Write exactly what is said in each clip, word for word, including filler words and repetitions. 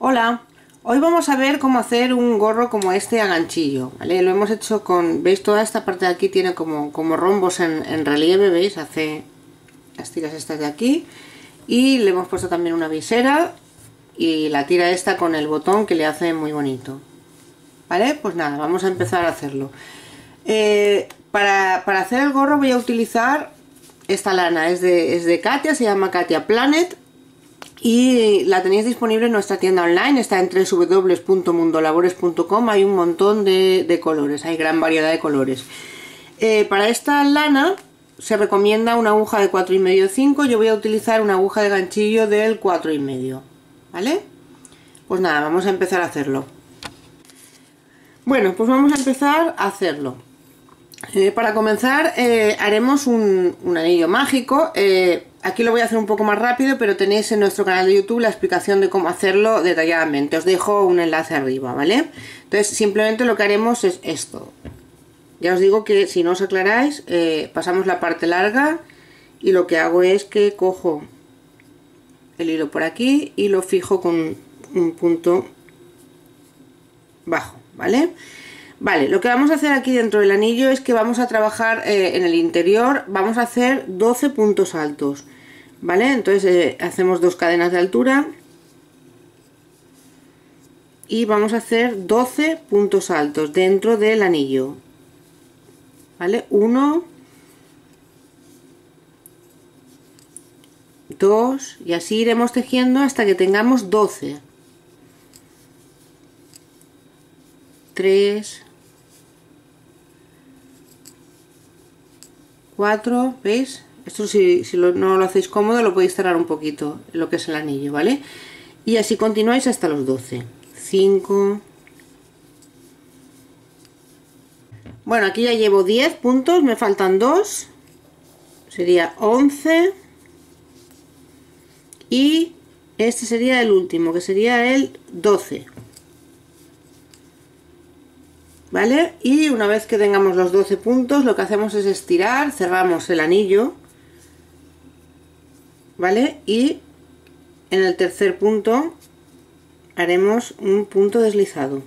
Hola, hoy vamos a ver cómo hacer un gorro como este a ganchillo, ¿vale? Lo hemos hecho con, ¿veis? Toda esta parte de aquí tiene como, como rombos en, en relieve, ¿veis? Hace las tiras estas de aquí y le hemos puesto también una visera y la tira esta con el botón que le hace muy bonito, ¿vale? Pues nada, vamos a empezar a hacerlo. Eh, para, para hacer el gorro voy a utilizar esta lana, es de, es de Katia, se llama Katia Planet. Y la tenéis disponible en nuestra tienda online, está en doble u doble u doble u punto mundolabores punto com, hay un montón de, de colores, hay gran variedad de colores. Eh, para esta lana se recomienda una aguja de cuatro y medio cinco, yo voy a utilizar una aguja de ganchillo del cuatro y medio, ¿vale? Pues nada, vamos a empezar a hacerlo. Bueno, pues vamos a empezar a hacerlo. Eh, para comenzar eh, haremos un, un anillo mágico. eh, Aquí lo voy a hacer un poco más rápido, pero tenéis en nuestro canal de YouTube la explicación de cómo hacerlo detalladamente. Os dejo un enlace arriba, ¿vale? Entonces simplemente lo que haremos es esto. Ya os digo que si no os aclaráis, eh, pasamos la parte larga y lo que hago es que cojo el hilo por aquí y lo fijo con un punto bajo, ¿vale? Vale, lo que vamos a hacer aquí dentro del anillo es que vamos a trabajar eh, en el interior, vamos a hacer doce puntos altos, ¿vale? Entonces eh, hacemos dos cadenas de altura y vamos a hacer doce puntos altos dentro del anillo, ¿vale? uno, dos y así iremos tejiendo hasta que tengamos doce. tres, cuatro, ¿veis? Esto si, si lo, no lo hacéis cómodo lo podéis cerrar un poquito, lo que es el anillo, ¿vale? Y así continuáis hasta los doce. cinco. Bueno, aquí ya llevo diez puntos, me faltan dos. Sería once. Y este sería el último, que sería el doce. ¿Vale? Y una vez que tengamos los doce puntos, lo que hacemos es estirar, cerramos el anillo, ¿vale? Y en el tercer punto haremos un punto deslizado,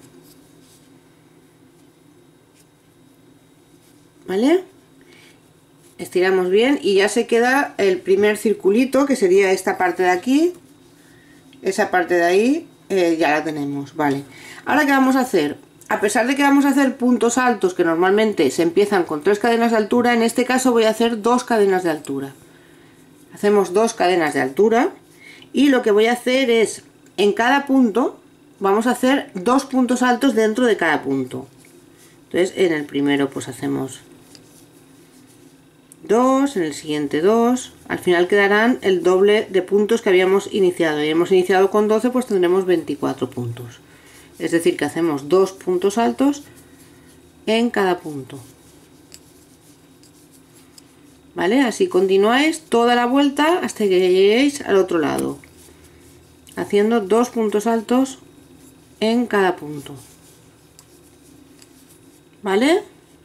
¿vale? Estiramos bien y ya se queda el primer circulito, que sería esta parte de aquí. Esa parte de ahí eh, ya la tenemos, ¿vale? Ahora, ¿qué vamos a hacer? A pesar de que vamos a hacer puntos altos que normalmente se empiezan con tres cadenas de altura, en este caso voy a hacer dos cadenas de altura. Hacemos dos cadenas de altura y lo que voy a hacer es, en cada punto, vamos a hacer dos puntos altos dentro de cada punto. Entonces en el primero pues hacemos dos, en el siguiente dos, al final quedarán el doble de puntos que habíamos iniciado. Y hemos iniciado con doce, pues tendremos veinticuatro puntos. Es decir, que hacemos dos puntos altos en cada punto, ¿vale? Así continuáis toda la vuelta hasta que lleguéis al otro lado, haciendo dos puntos altos en cada punto, ¿vale?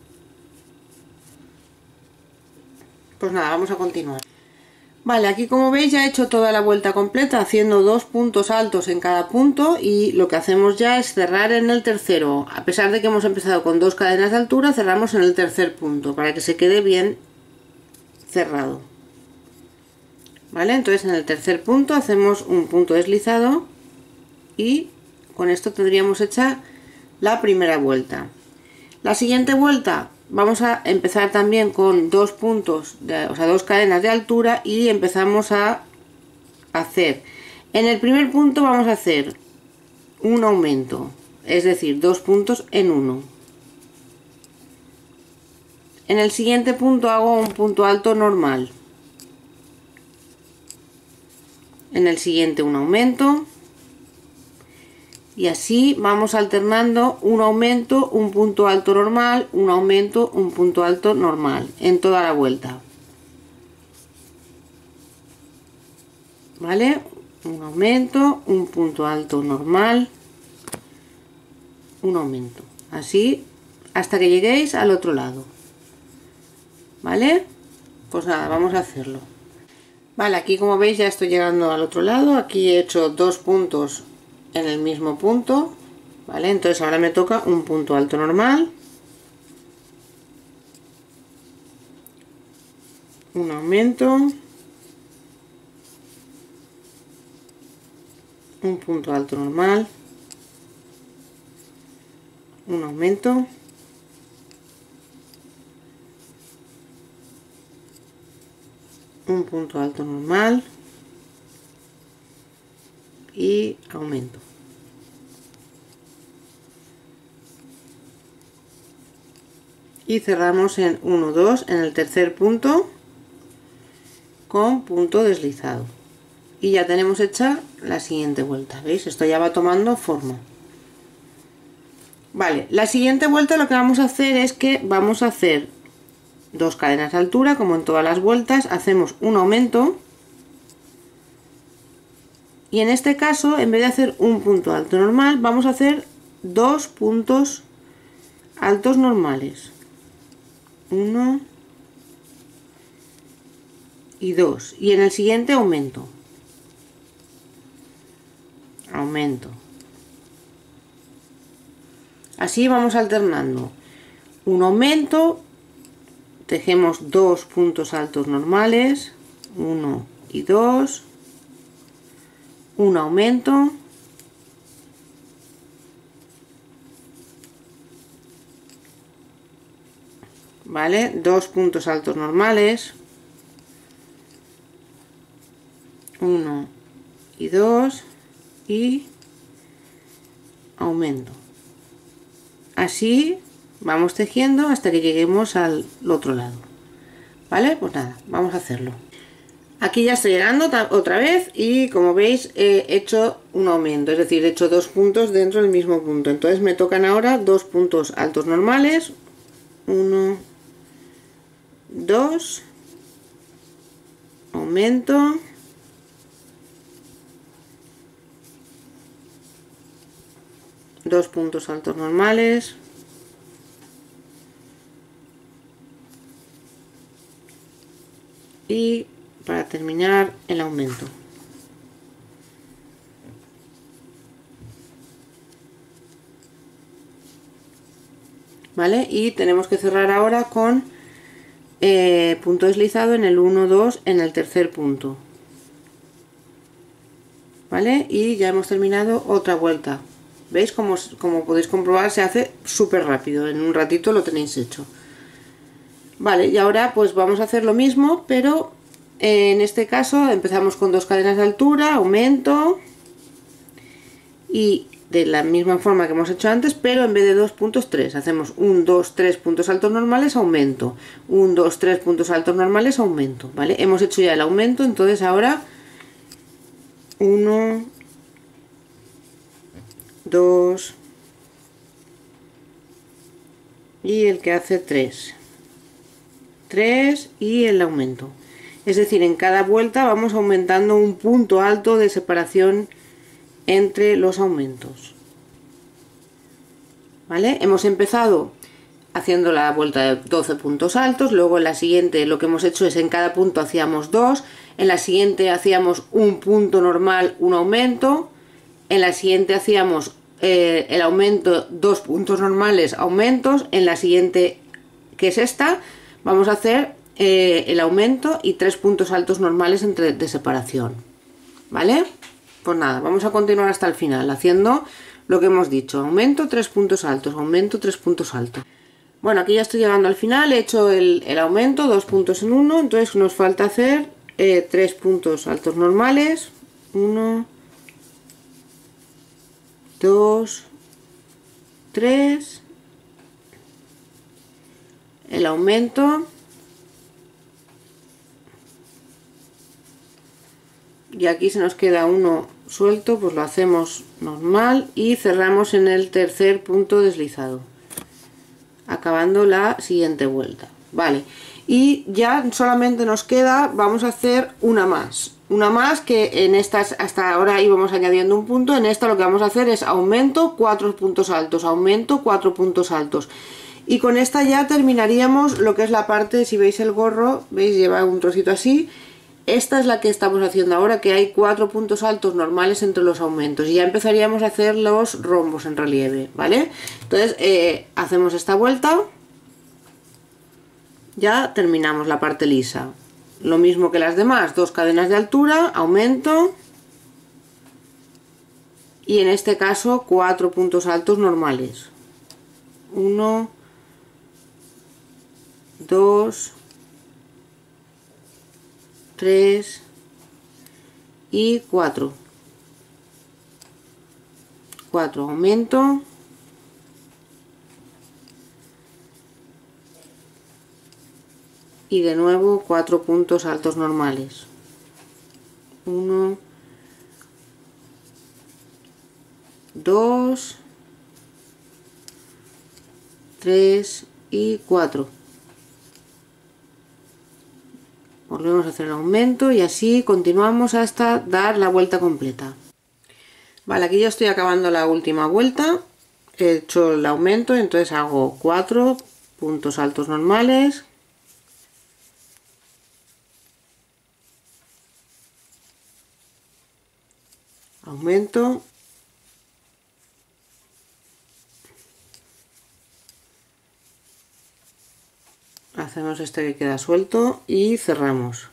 Pues nada, vamos a continuar. Vale, aquí como veis ya he hecho toda la vuelta completa haciendo dos puntos altos en cada punto y lo que hacemos ya es cerrar en el tercero. A pesar de que hemos empezado con dos cadenas de altura, cerramos en el tercer punto para que se quede bien cerrado. Vale, entonces en el tercer punto hacemos un punto deslizado y con esto tendríamos hecha la primera vuelta. La siguiente vuelta vamos a empezar también con dos puntos, de, o sea, dos cadenas de altura y empezamos a hacer. En el primer punto vamos a hacer un aumento, es decir, dos puntos en uno. En el siguiente punto hago un punto alto normal. En el siguiente un aumento. Y así vamos alternando un aumento, un punto alto normal, un aumento, un punto alto normal en toda la vuelta. ¿Vale? Un aumento, un punto alto normal, un aumento. Así hasta que lleguéis al otro lado. ¿Vale? Pues nada, vamos a hacerlo. Vale, aquí como veis ya estoy llegando al otro lado. Aquí he hecho dos puntos en el mismo punto, ¿vale? Entonces ahora me toca un punto alto normal, un aumento, un punto alto normal, un aumento, un punto alto normal y aumento. Y cerramos en uno, dos en el tercer punto con punto deslizado. Y ya tenemos hecha la siguiente vuelta. ¿Veis? Esto ya va tomando forma. Vale, la siguiente vuelta lo que vamos a hacer es que vamos a hacer dos cadenas de altura, como en todas las vueltas, hacemos un aumento. Y en este caso, en vez de hacer un punto alto normal, vamos a hacer dos puntos altos normales. Uno y dos. Y en el siguiente aumento. Aumento. Así vamos alternando. Un aumento, tejemos dos puntos altos normales, uno y dos, un aumento, ¿vale? Dos puntos altos normales, uno y dos y aumento. Así vamos tejiendo hasta que lleguemos al otro lado, ¿vale? Pues nada, vamos a hacerlo. Aquí ya estoy llegando otra vez y como veis he hecho un aumento, es decir, he hecho dos puntos dentro del mismo punto. Entonces me tocan ahora dos puntos altos normales, uno, dos, aumento, dos puntos altos normales, y para terminar el aumento. ¿Vale? Y tenemos que cerrar ahora con eh, punto deslizado en el uno, dos, en el tercer punto. ¿Vale? Y ya hemos terminado otra vuelta. ¿Veis? Como, como podéis comprobar, se hace súper rápido. En un ratito lo tenéis hecho. Vale, y ahora pues vamos a hacer lo mismo, pero en este caso empezamos con dos cadenas de altura, aumento, y de la misma forma que hemos hecho antes, pero en vez de dos puntos, tres. Hacemos un, dos, tres puntos altos normales, aumento. un, dos, tres puntos altos normales, aumento. ¿Vale? Hemos hecho ya el aumento, entonces ahora uno, dos y el que hace tres. tres y el aumento. Es decir, en cada vuelta vamos aumentando un punto alto de separación entre los aumentos. ¿Vale? Hemos empezado haciendo la vuelta de doce puntos altos, luego en la siguiente lo que hemos hecho es en cada punto hacíamos dos, en la siguiente hacíamos un punto normal, un aumento, en la siguiente hacíamos eh, el aumento, dos puntos normales, aumentos, en la siguiente, que es esta, vamos a hacer eh, el aumento y tres puntos altos normales entre, de separación. ¿Vale? Pues nada, vamos a continuar hasta el final haciendo lo que hemos dicho. Aumento, tres puntos altos, aumento, tres puntos altos. Bueno, aquí ya estoy llegando al final, he hecho el, el aumento, dos puntos en uno, entonces nos falta hacer eh, tres puntos altos normales. uno, dos, tres, el aumento y aquí se nos queda uno suelto, pues lo hacemos normal y cerramos en el tercer punto deslizado, acabando la siguiente vuelta. Vale, y ya solamente nos queda, vamos a hacer una más una más que en estas hasta ahora íbamos añadiendo un punto. En esta lo que vamos a hacer es aumento, cuatro puntos altos, aumento, cuatro puntos altos, y con esta ya terminaríamos lo que es la parte. Si veis el gorro, veis, lleva un trocito así. esta es la que estamos haciendo ahora, que hay cuatro puntos altos normales entre los aumentos, y ya empezaríamos a hacer los rombos en relieve, ¿vale? Entonces eh, hacemos esta vuelta, ya terminamos la parte lisa. Lo mismo que las demás, dos cadenas de altura, aumento, y en este caso cuatro puntos altos normales. uno, dos, tres y cuatro. cuatro, aumento. Y de nuevo cuatro puntos altos normales. uno, dos, tres y cuatro. Volvemos a hacer el aumento y así continuamos hasta dar la vuelta completa. Vale, aquí ya estoy acabando la última vuelta. He hecho el aumento, entonces hago cuatro puntos altos normales. Aumento. Hacemos este que queda suelto y cerramos.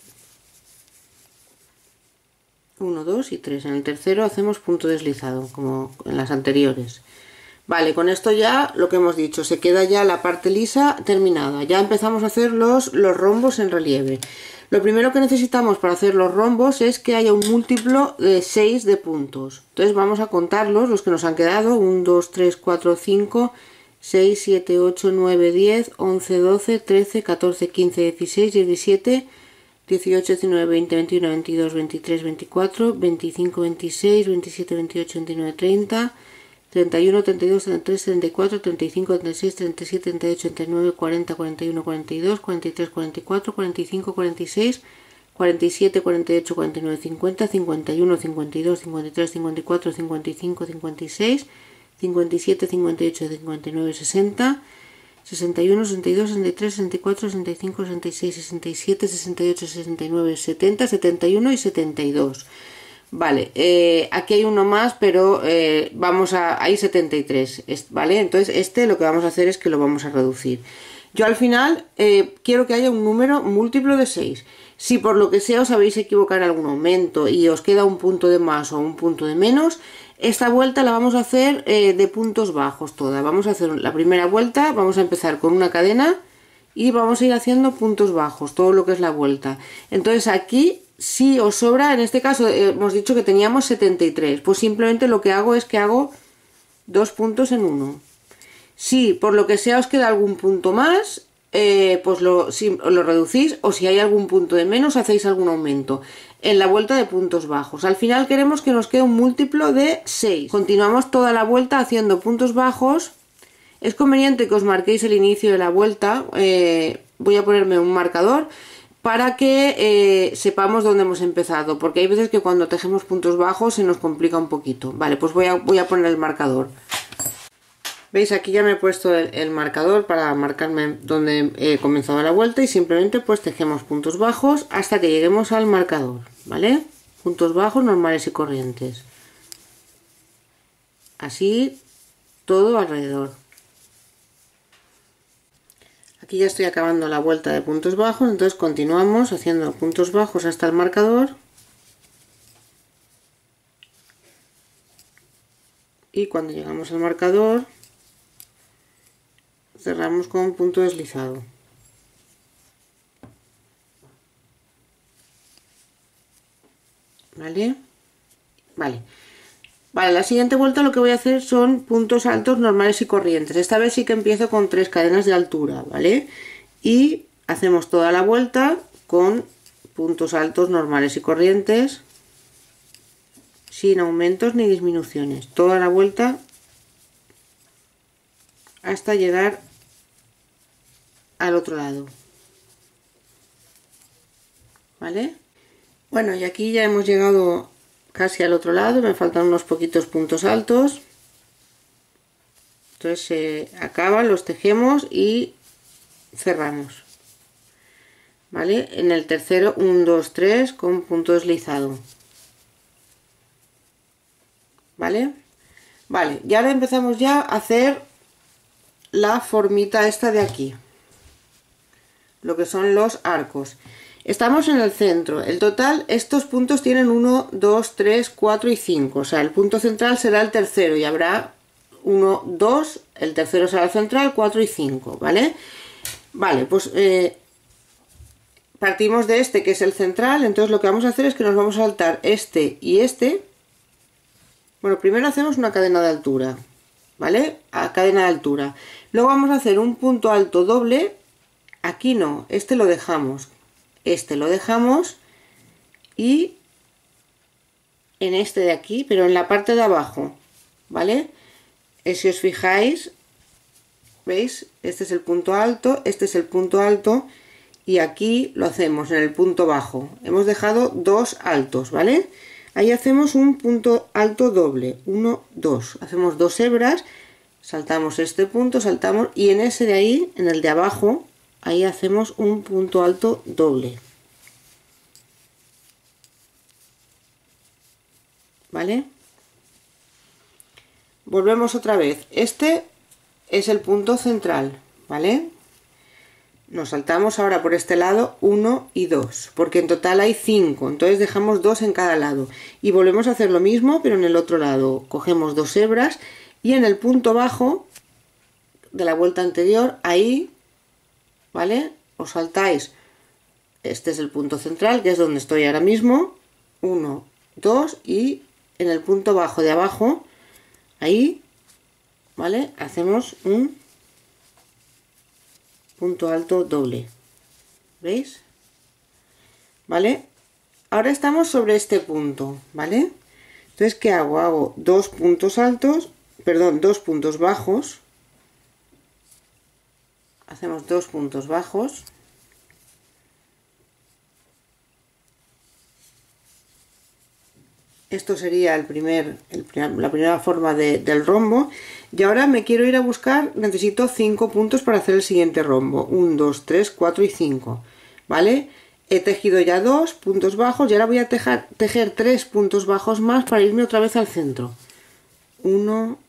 uno, dos y tres. En el tercero hacemos punto deslizado, como en las anteriores. Vale, con esto ya lo que hemos dicho, se queda ya la parte lisa terminada. Ya empezamos a hacer los, los rombos en relieve. Lo primero que necesitamos para hacer los rombos es que haya un múltiplo de seis de puntos. Entonces vamos a contarlos, los que nos han quedado. uno, dos, tres, cuatro, cinco, seis, siete, ocho, nueve, diez, once, doce, trece, catorce, quince, dieciséis, diecisiete, dieciocho, diecinueve, veinte, veintiuno, veintidós, veintitrés, veinticuatro, veinticinco, veintiséis, veintisiete, veintiocho, veintinueve, treinta, treinta y uno, treinta y dos, treinta y tres, treinta y cuatro, treinta y cinco, treinta y seis, treinta y siete, treinta y ocho, treinta y nueve, cuarenta, cuarenta y uno, cuarenta y dos, cuarenta y tres, cuarenta y cuatro, cuarenta y cinco, cuarenta y seis, cuarenta y siete, cuarenta y ocho, cuarenta y nueve, cincuenta, cincuenta y uno, cincuenta y dos, cincuenta y tres, cincuenta y cuatro, cincuenta y cinco, cincuenta y seis, cincuenta y siete, cincuenta y ocho, cincuenta y nueve, sesenta, sesenta y uno, sesenta y dos, sesenta y tres, sesenta y cuatro, sesenta y cinco, sesenta y seis, sesenta y siete, sesenta y ocho, sesenta y nueve, setenta, setenta y uno y setenta y dos. Vale, eh, aquí hay uno más, pero eh, vamos a... hay setenta y tres, ¿vale? Entonces este lo que vamos a hacer es que lo vamos a reducir. Yo al final eh, quiero que haya un número múltiplo de seis. Si por lo que sea os habéis equivocado en algún aumento y os queda un punto de más o un punto de menos, esta vuelta la vamos a hacer eh, de puntos bajos toda. Vamos a hacer la primera vuelta, vamos a empezar con una cadena y vamos a ir haciendo puntos bajos, todo lo que es la vuelta. Entonces aquí, si os sobra, en este caso eh, hemos dicho que teníamos setenta y tres, pues simplemente lo que hago es que hago dos puntos en uno. Si por lo que sea os queda algún punto más, eh, pues lo, si, lo reducís, o si hay algún punto de menos hacéis algún aumento en la vuelta de puntos bajos. Al final queremos que nos quede un múltiplo de seis. Continuamos toda la vuelta haciendo puntos bajos. Es conveniente que os marquéis el inicio de la vuelta. Eh, voy a ponerme un marcador para que eh, sepamos dónde hemos empezado, porque hay veces que cuando tejemos puntos bajos se nos complica un poquito. Vale, pues voy a, voy a poner el marcador. ¿Veis? Aquí ya me he puesto el, el marcador para marcarme donde he comenzado la vuelta y simplemente pues tejemos puntos bajos hasta que lleguemos al marcador, ¿vale? Puntos bajos normales y corrientes. Así todo alrededor. Aquí ya estoy acabando la vuelta de puntos bajos, entonces continuamos haciendo puntos bajos hasta el marcador. Y cuando llegamos al marcador cerramos con un punto deslizado. ¿Vale? Vale. Vale, la siguiente vuelta lo que voy a hacer son puntos altos normales y corrientes. Esta vez sí que empiezo con tres cadenas de altura, ¿vale? Y hacemos toda la vuelta con puntos altos normales y corrientes, sin aumentos ni disminuciones. Toda la vuelta hasta llegar al otro lado, ¿vale? Bueno, y aquí ya hemos llegado casi al otro lado, me faltan unos poquitos puntos altos. Entonces se acaban, los tejemos y cerramos. ¿vale? En el tercero uno, dos, tres con punto deslizado, ¿vale? Vale, y ahora empezamos ya a hacer la formita esta de aquí, lo que son los arcos. Estamos en el centro. El total, estos puntos tienen uno, dos, tres, cuatro y cinco. O sea, el punto central será el tercero y habrá uno, dos, el tercero será el central, cuatro y cinco, ¿vale? Vale, pues eh, partimos de este que es el central. Entonces lo que vamos a hacer es que nos vamos a saltar este y este. Bueno, primero hacemos una cadena de altura, ¿vale? A cadena de altura. Luego vamos a hacer un punto alto doble. Aquí no, este lo dejamos. Este lo dejamos y en este de aquí, pero en la parte de abajo, ¿vale? Eh, si os fijáis, ¿veis? Este es el punto alto, este es el punto alto y aquí lo hacemos en el punto bajo. Hemos dejado dos altos, ¿vale? Ahí hacemos un punto alto doble, uno, dos. Hacemos dos hebras, saltamos este punto, saltamos y en ese de ahí, en el de abajo, ahí hacemos un punto alto doble, ¿vale? Volvemos otra vez. Este es el punto central, ¿vale? Nos saltamos ahora por este lado uno y dos, porque en total hay cinco, entonces dejamos dos en cada lado y volvemos a hacer lo mismo pero en el otro lado. Cogemos dos hebras y en el punto bajo de la vuelta anterior, ahí, ¿vale? Os saltáis, este es el punto central que es donde estoy ahora mismo, uno, dos y en el punto bajo de abajo, ahí, ¿vale? Hacemos un punto alto doble, ¿veis? ¿Vale? Ahora estamos sobre este punto, ¿vale? Entonces, ¿qué hago? Hago dos puntos altos, perdón, dos puntos bajos. Hacemos dos puntos bajos. Esto sería el primer, el, la primera forma de, del rombo. Y ahora me quiero ir a buscar, necesito cinco puntos para hacer el siguiente rombo. uno, dos, tres, cuatro y cinco. ¿Vale? He tejido ya dos puntos bajos y ahora voy a tejer, tejer tres puntos bajos más para irme otra vez al centro. uno,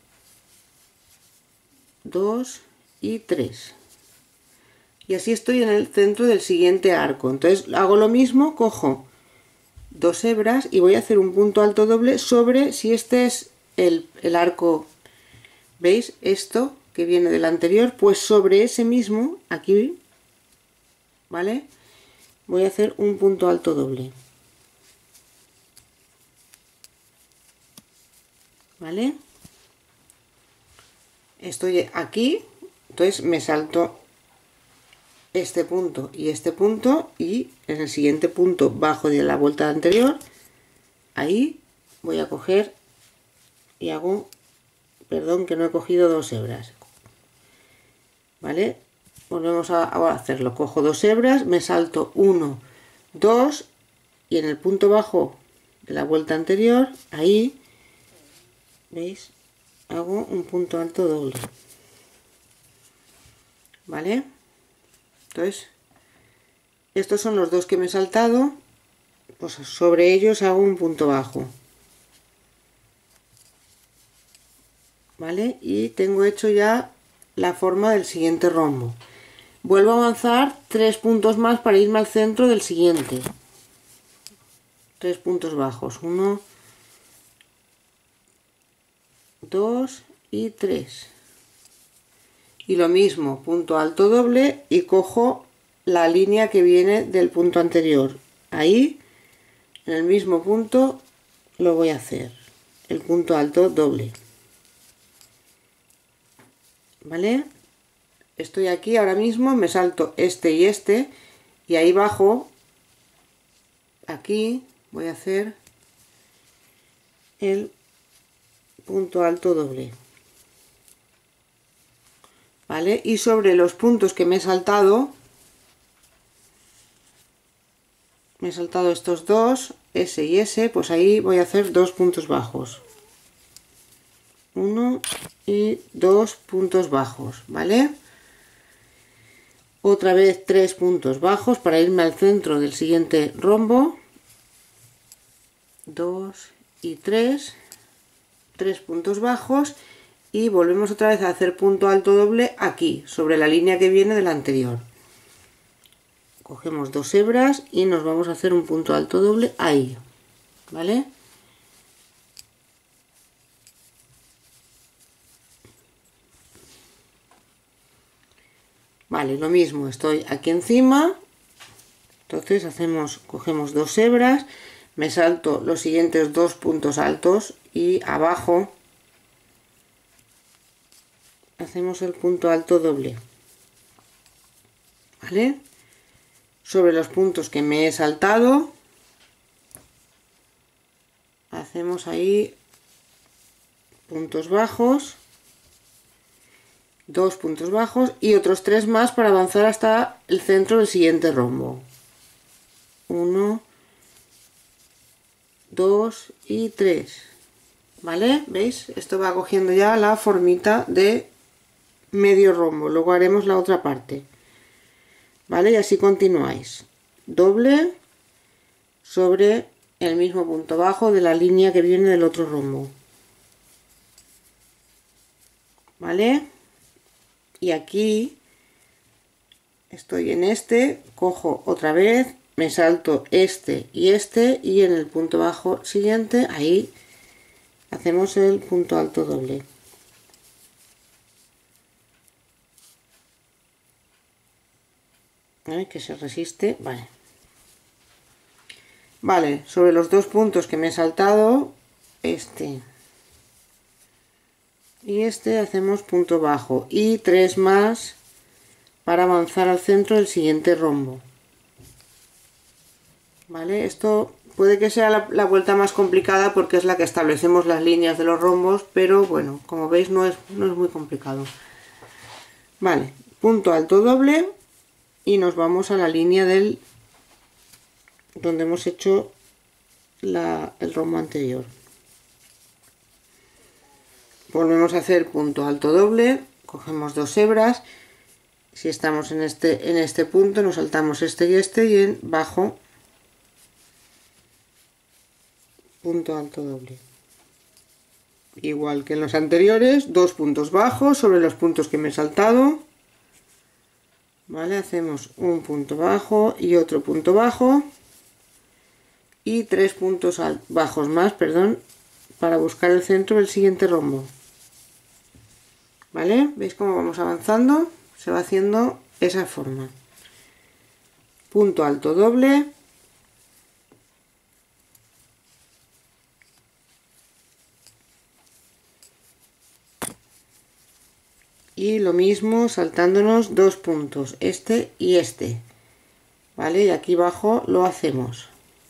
dos y tres. Y así estoy en el centro del siguiente arco. Entonces hago lo mismo, cojo dos hebras y voy a hacer un punto alto doble sobre, si este es el, el arco, ¿veis? Esto que viene del anterior, pues sobre ese mismo, aquí, ¿vale? Voy a hacer un punto alto doble, ¿vale? Estoy aquí, entonces me salto este punto y este punto y en el siguiente punto bajo de la vuelta anterior, ahí voy a coger y hago, perdón que no he cogido dos hebras, ¿vale? Volvemos a, a hacerlo, cojo dos hebras, me salto uno, dos y en el punto bajo de la vuelta anterior, ahí, ¿veis? Hago un punto alto doble, ¿vale? Entonces, estos son los dos que me he saltado, pues sobre ellos hago un punto bajo, ¿vale? Y tengo hecho ya la forma del siguiente rombo. Vuelvo a avanzar tres puntos más para irme al centro del siguiente. Tres puntos bajos, uno, dos y tres. Y lo mismo, punto alto doble y cojo la línea que viene del punto anterior. Ahí, en el mismo punto, lo voy a hacer, el punto alto doble. ¿Vale? Estoy aquí ahora mismo, me salto este y este, y ahí bajo, aquí, voy a hacer el punto alto doble. ¿Vale? Y sobre los puntos que me he saltado, me he saltado estos dos, ese y ese, pues ahí voy a hacer dos puntos bajos. Uno y dos puntos bajos, ¿vale? otra vez tres puntos bajos para irme al centro del siguiente rombo, dos y tres, tres puntos bajos, y volvemos otra vez a hacer punto alto doble aquí sobre la línea que viene del anterior. Cogemos dos hebras y nos vamos a hacer un punto alto doble ahí, ¿vale? Vale, lo mismo, estoy aquí encima, entonces hacemos, cogemos dos hebras, me salto los siguientes dos puntos altos y abajo hacemos el punto alto doble, ¿vale? Sobre los puntos que me he saltado hacemos ahí puntos bajos, dos puntos bajos y otros tres más para avanzar hasta el centro del siguiente rombo. Uno, dos y tres, ¿vale? ¿Veis? Esto va cogiendo ya la formita de medio rombo. Luego haremos la otra parte, ¿vale? Y así continuáis. Doble sobre el mismo punto bajo de la línea que viene del otro rombo, ¿vale? Y aquí estoy en este, cojo otra vez, me salto este y este, y en el punto bajo siguiente ahí hacemos el punto alto doble. ¿Vale? Que se resiste, vale. Vale, sobre los dos puntos que me he saltado, este y este, hacemos punto bajo y tres más para avanzar al centro del siguiente rombo, ¿vale? Esto puede que sea la, la vuelta más complicada porque es la que establecemos las líneas de los rombos, pero bueno, como veis no es, no es muy complicado. Vale, punto alto doble y nos vamos a la línea del donde hemos hecho la, el rombo anterior. Volvemos a hacer punto alto doble, cogemos dos hebras, si estamos en este, en este punto nos saltamos este y este, y en bajo punto alto doble. Igual que en los anteriores, dos puntos bajos sobre los puntos que me he saltado, ¿vale? Hacemos un punto bajo y otro punto bajo y tres puntos bajos más, perdón, para buscar el centro del siguiente rombo, ¿vale? ¿Veis cómo vamos avanzando? Se va haciendo esa forma. Punto alto doble, y lo mismo saltándonos dos puntos, este y este, ¿vale? Y aquí abajo lo hacemos.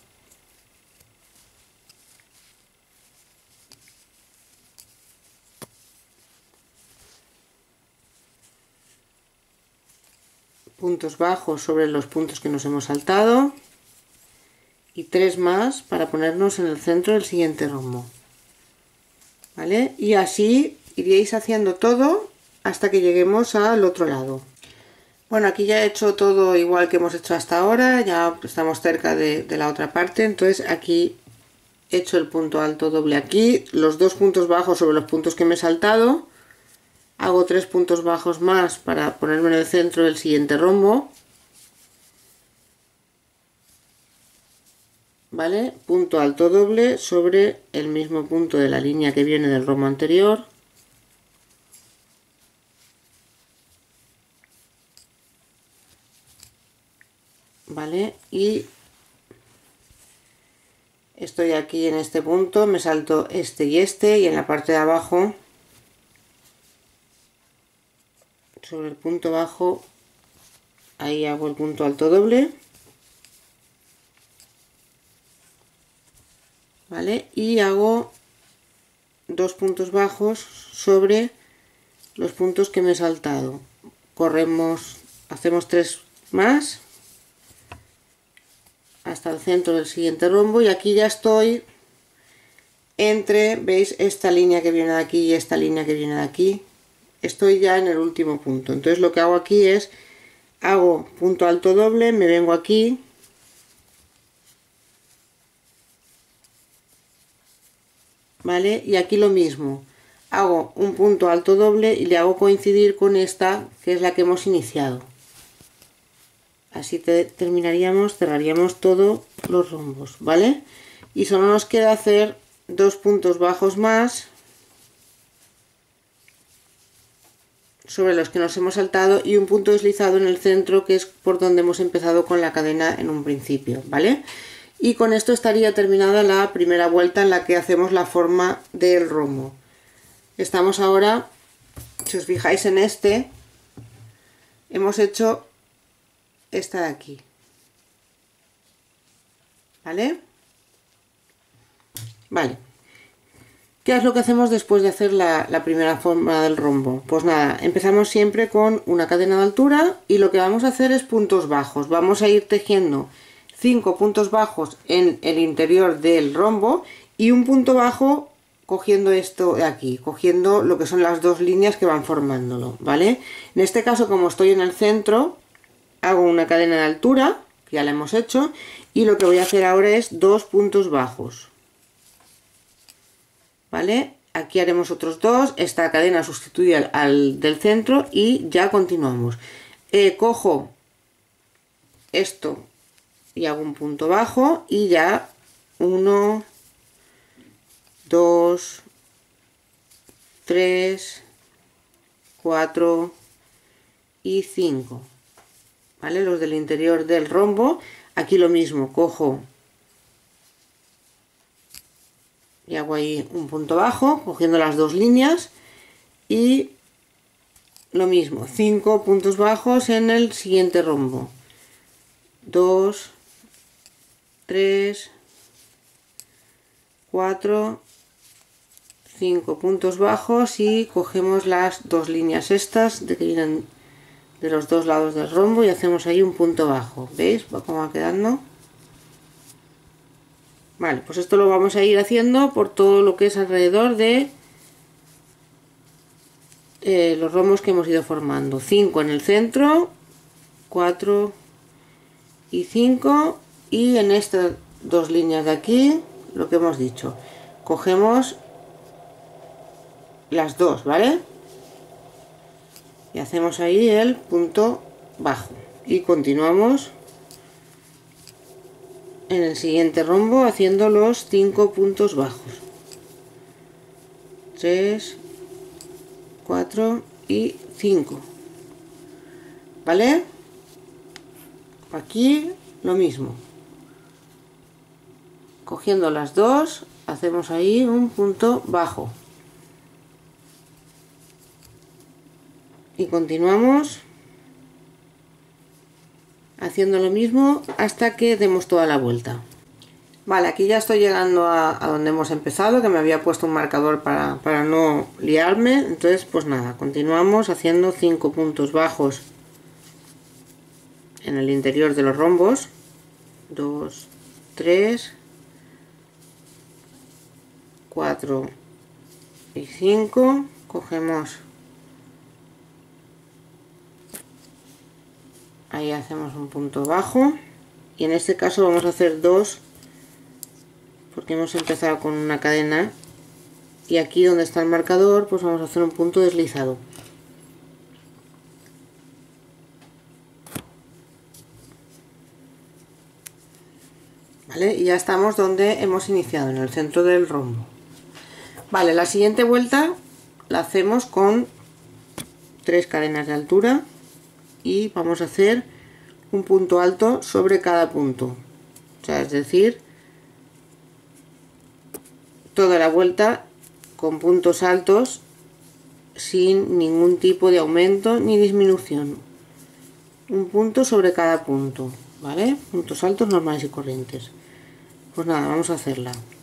Puntos bajos sobre los puntos que nos hemos saltado y tres más para ponernos en el centro del siguiente rombo, ¿vale? Y así iríais haciendo todo hasta que lleguemos al otro lado. Bueno, aquí ya he hecho todo igual que hemos hecho hasta ahora, ya estamos cerca de, de la otra parte. Entonces aquí he hecho el punto alto doble aquí, los dos puntos bajos sobre los puntos que me he saltado, hago tres puntos bajos más para ponerme en el centro del siguiente rombo, ¿vale? Punto alto doble sobre el mismo punto de la línea que viene del rombo anterior, ¿vale? Y estoy aquí en este punto, me salto este y este, y en la parte de abajo sobre el punto bajo ahí hago el punto alto doble, ¿vale? Y hago dos puntos bajos sobre los puntos que me he saltado, corremos, hacemos tres más hasta el centro del siguiente rombo, y aquí ya estoy entre, veis, esta línea que viene de aquí y esta línea que viene de aquí, estoy ya en el último punto. Entonces lo que hago aquí es hago punto alto doble, me vengo aquí, ¿vale? Y aquí lo mismo, hago un punto alto doble y le hago coincidir con esta que es la que hemos iniciado. Así te, terminaríamos, cerraríamos todos los rombos, ¿vale? Y solo nos queda hacer dos puntos bajos más sobre los que nos hemos saltado y un punto deslizado en el centro, que es por donde hemos empezado con la cadena en un principio, ¿vale? Y con esto estaría terminada la primera vuelta en la que hacemos la forma del rombo. Estamos ahora, si os fijáis en este, hemos hecho esta de aquí, ¿vale? Vale. ¿Qué es lo que hacemos después de hacer la, la primera forma del rombo? Pues nada, empezamos siempre con una cadena de altura y lo que vamos a hacer es puntos bajos. Vamos a ir tejiendo cinco puntos bajos en el interior del rombo y un punto bajo cogiendo esto de aquí, cogiendo lo que son las dos líneas que van formándolo, ¿vale? En este caso, como estoy en el centro, hago una cadena de altura, que ya la hemos hecho, y lo que voy a hacer ahora es dos puntos bajos. ¿Vale? Aquí haremos otros dos, esta cadena sustituye al, al del centro y ya continuamos. Eh, cojo esto y hago un punto bajo y ya uno, dos, tres, cuatro y cinco. ¿Vale? Los del interior del rombo. Aquí lo mismo, cojo y hago ahí un punto bajo cogiendo las dos líneas y lo mismo, cinco puntos bajos en el siguiente rombo, dos, tres, cuatro, cinco puntos bajos y cogemos las dos líneas estas de que vienen de los dos lados del rombo y hacemos ahí un punto bajo. ¿Veis cómo va quedando? Vale, pues esto lo vamos a ir haciendo por todo lo que es alrededor de eh, los rombos que hemos ido formando. cinco en el centro, cuatro y cinco, y en estas dos líneas de aquí, lo que hemos dicho, cogemos las dos, ¿vale? Y hacemos ahí el punto bajo y continuamos en el siguiente rombo haciendo los cinco puntos bajos, tres, cuatro y cinco, ¿vale? Aquí lo mismo, cogiendo las dos hacemos ahí un punto bajo y continuamos haciendo lo mismo hasta que demos toda la vuelta. Vale, aquí ya estoy llegando a, a donde hemos empezado, que me había puesto un marcador para, para no liarme. Entonces pues nada, continuamos haciendo cinco puntos bajos en el interior de los rombos, dos, tres, cuatro y cinco, cogemos, ahí hacemos un punto bajo y en este caso vamos a hacer dos porque hemos empezado con una cadena y aquí donde está el marcador pues vamos a hacer un punto deslizado. Vale, y ya estamos donde hemos iniciado, en el centro del rombo. Vale, la siguiente vuelta la hacemos con tres cadenas de altura y vamos a hacer un punto alto sobre cada punto, o sea, es decir, toda la vuelta con puntos altos sin ningún tipo de aumento ni disminución, un punto sobre cada punto, ¿vale? Puntos altos normales y corrientes. Pues nada, vamos a hacerla.